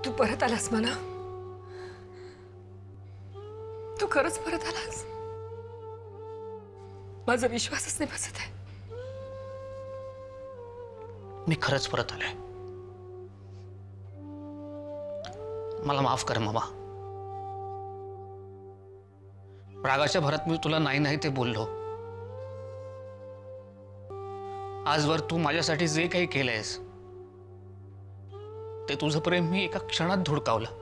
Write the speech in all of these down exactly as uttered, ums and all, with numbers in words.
तू परत आलास म्हणा. तू खरंच परत आलास. माझा विश्वासच नाही बसत आहे. मी खरंच परत आलोय. मला माफ कर मामा. रागाच्या भरात मी तुला नाही नाही ते बोललो. आजवर तू माझ्यासाठी जे काही केलंयस ते तुझं प्रेम मी एका क्षणात धुडकावलं.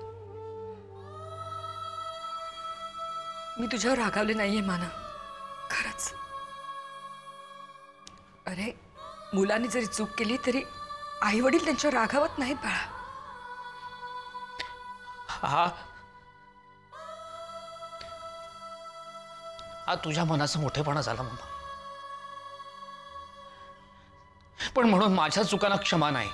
मी तुझ्यावर रागावले नाहीये माना, खरंच. अरे मुलांनी जरी चूक केली तरी आई वडील त्यांच्यावर रागावत नाहीत बाळा. हा हा तुझ्या मनाचा मोठेपणा झाला मामा. पण म्हणून माझ्या चुकांना क्षमा नाही.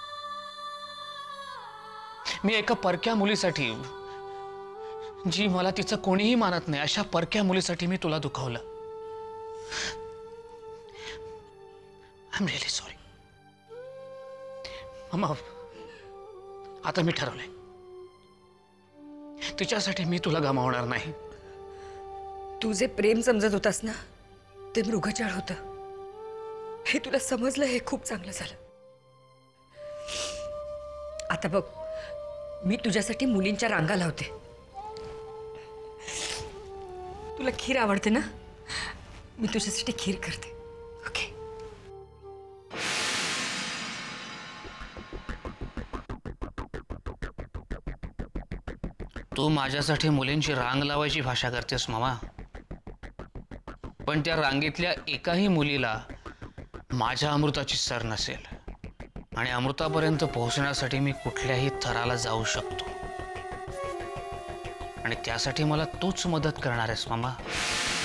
मी एका परक्या मुलीसाठी, जी मला तिचं कोणीही मानत नाही, अशा परक्या मुलीसाठी मी तुला दुखावलं. आय एम रिअली सॉरी मामा. आता मी ठरवलंय, तिच्यासाठी मी तुला गमावणार नाही. तू जे प्रेम समजत होतास ना ते मृगजळ होतं, हे तुला समजलं, हे खूप चांगलं झालं. आता बघ, मी तुझ्यासाठी मुलींच्या रांगा लावते. तुला खीर आवडते ना, मी तुझ्यासाठी खीर करते. ओके. तू माझ्यासाठी मुलींची रांग लावायची भाषा करतेस मामा, पण त्या रांगेतल्या एकाही मुलीला माझ्या अमृताची सर नसेल. आणि अमृतापर्यंत पोहोचण्यासाठी मी कुठल्याही थराला जाऊ शकतो. आणि त्यासाठी मला तूच मदत करणार आहेस मामा.